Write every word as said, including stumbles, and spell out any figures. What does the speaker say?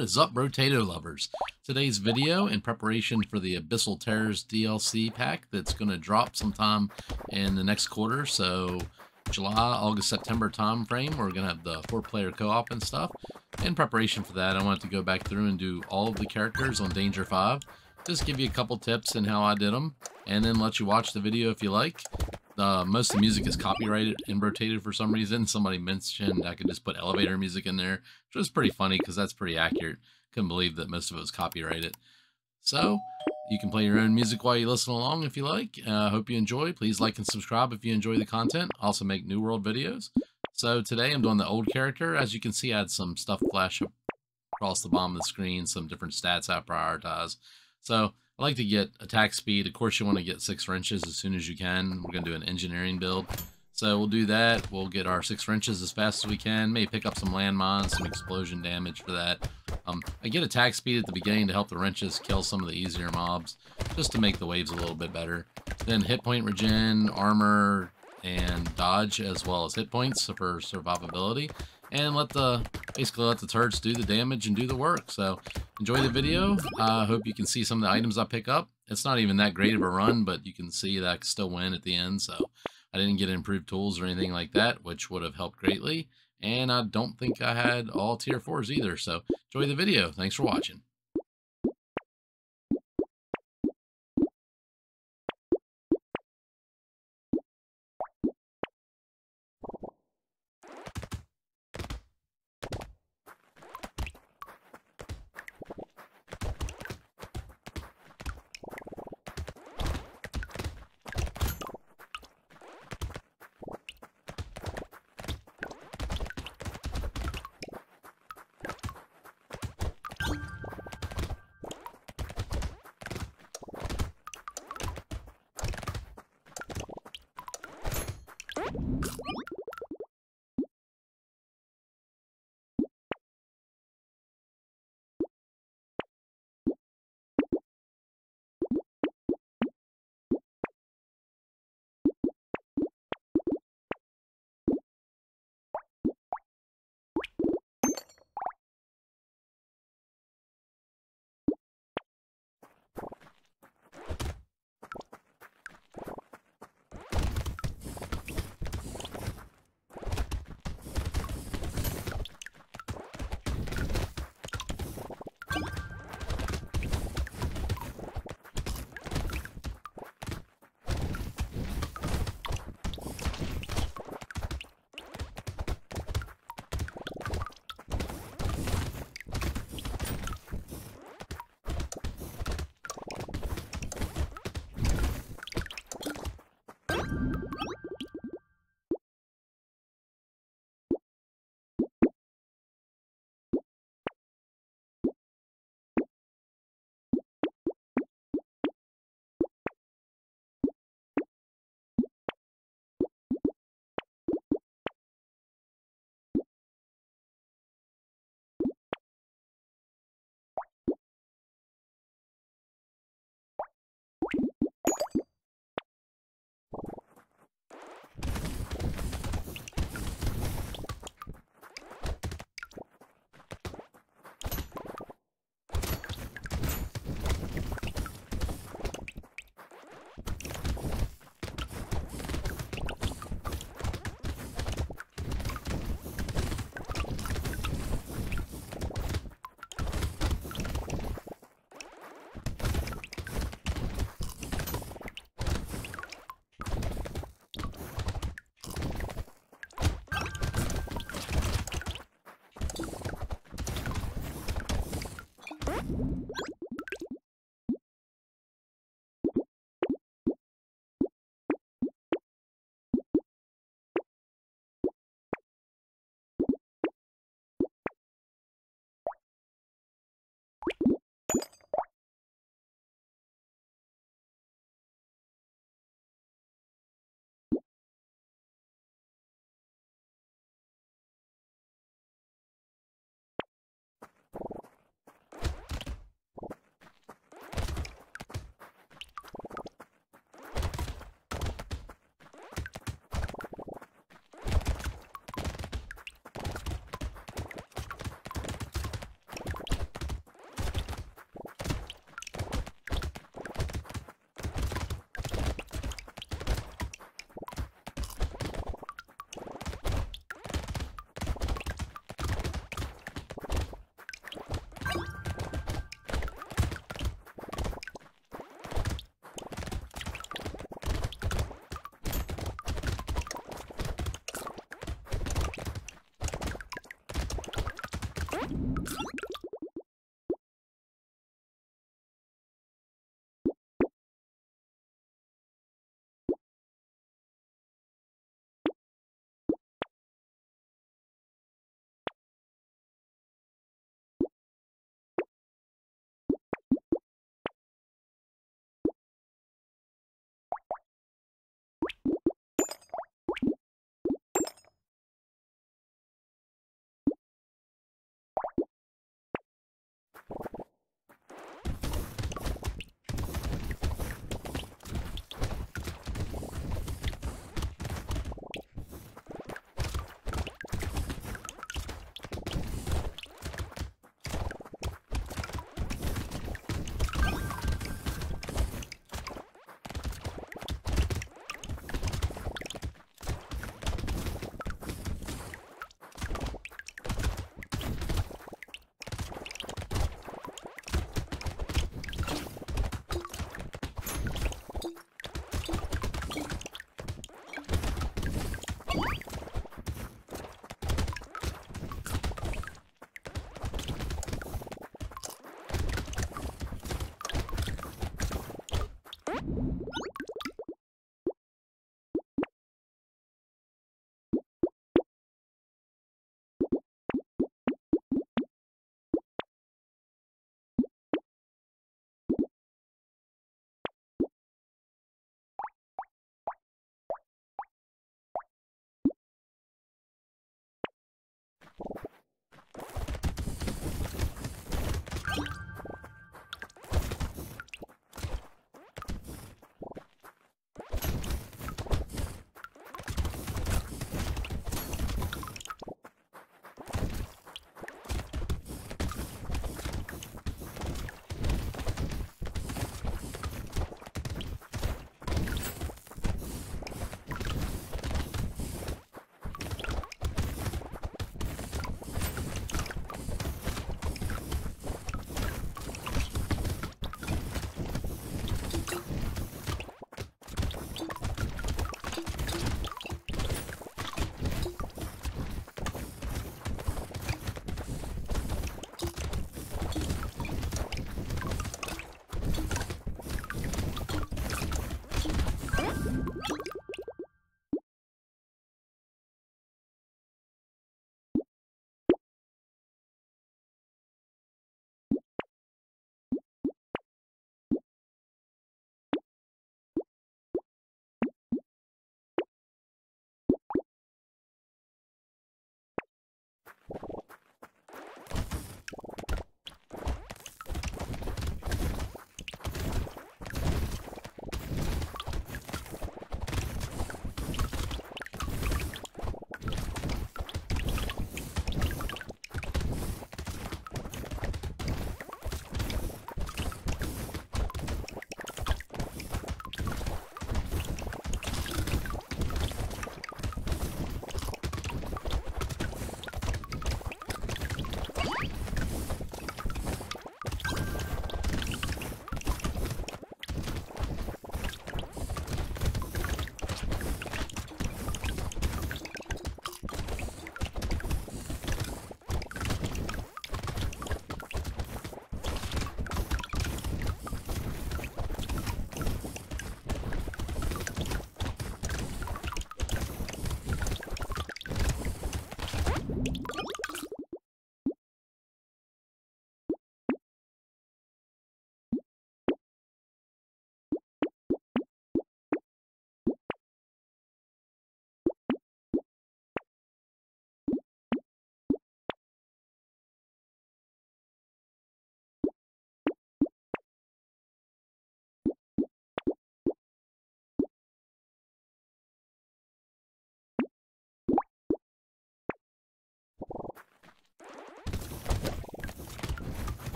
What is up, Brotato lovers? Today's video in preparation for the Abyssal Terrors D L C pack that's going to drop sometime in the next quarter. So July, August, September time frame, we're going to have the four-player co-op and stuff. In preparation for that, I wanted to go back through and do all of the characters on Danger five. Just give you a couple tips and how I did them, and then let you watch the video if you like. Uh, most of the music is copyrighted and rotated for some reason. Somebody mentioned I could just put elevator music in there, which was pretty funny because that's pretty accurate. Couldn't believe that most of it was copyrighted. So you can play your own music while you listen along if you like. I uh, hope you enjoy. Please like and subscribe if you enjoy the content. I also make New World videos. So today I'm doing the old character. As you can see, I had some stuff flash across the bottom of the screen, some different stats I prioritize. So I like to get attack speed. Of course, you want to get six wrenches as soon as you can. We're going to do an engineering build. So we'll do that. We'll get our six wrenches as fast as we can. Maybe pick up some landmines, some explosion damage for that. Um, I get attack speed at the beginning to help the wrenches kill some of the easier mobs, just to make the waves a little bit better. Then hit point regen, armor, and dodge, as well as hit points for survivability. And let the, basically let the turrets do the damage and do the work. So enjoy the video. I uh, hope you can see some of the items I pick up. It's not even that great of a run, but you can see that I can still win at the end. So I didn't get improved tools or anything like that, which would have helped greatly. And I don't think I had all tier fours either. So enjoy the video. Thanks for watching.